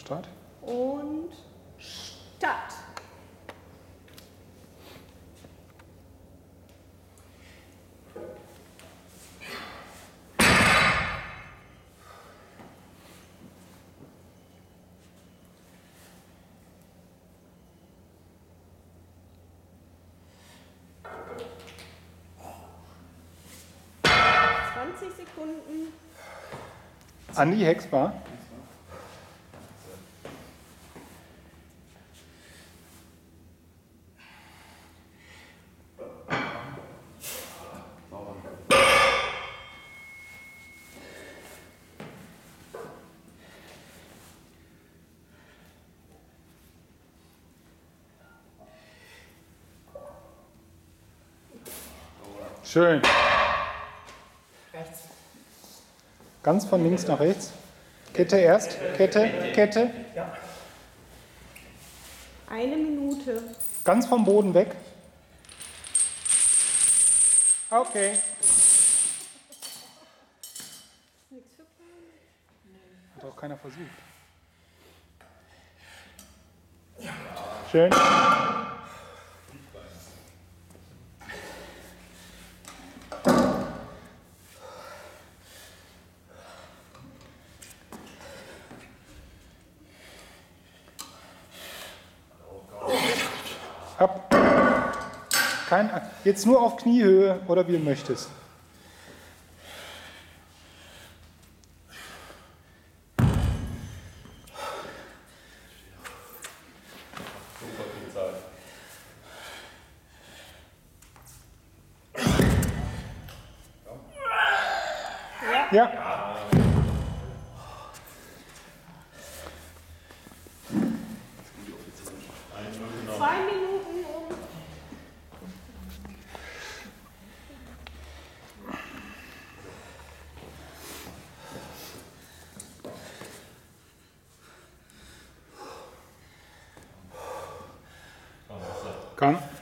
Start. Und Start. Sekunden. Andi Hexbar. Schön. Rechts. Ganz von links nach rechts. Kette erst. Kette, Kette. Ja. 1 Minute. Ganz vom Boden weg. Okay. Hat auch keiner versucht. Schön. Ab. Jetzt nur auf Kniehöhe oder wie du möchtest. Ja. Zwei Minuten um. Komm.